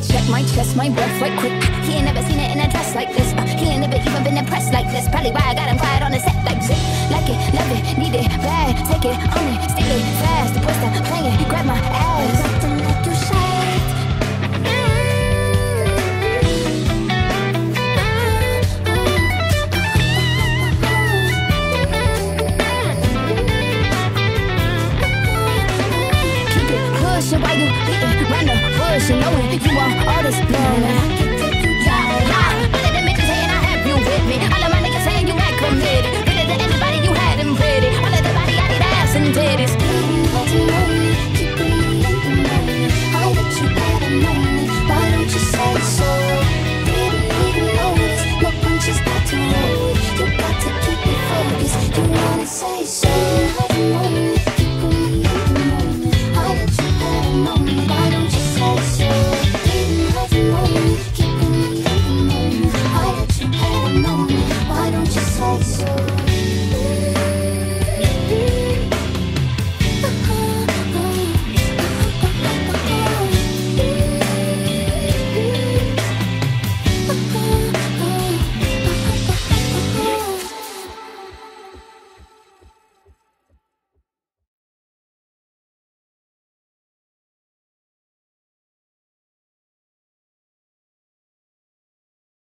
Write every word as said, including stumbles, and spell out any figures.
check my chest, my breath right quick. He ain't never seen it in a dress like this. Uh, he ain't never even been impressed like this. Probably why I got him quiet on the set like zip. Like it, love it, need it, bad. Take it, own it, steal it, fast. The boy stop playing, grab my ass. Acting like you shy. Why you beating around the bush and knowing you want all this.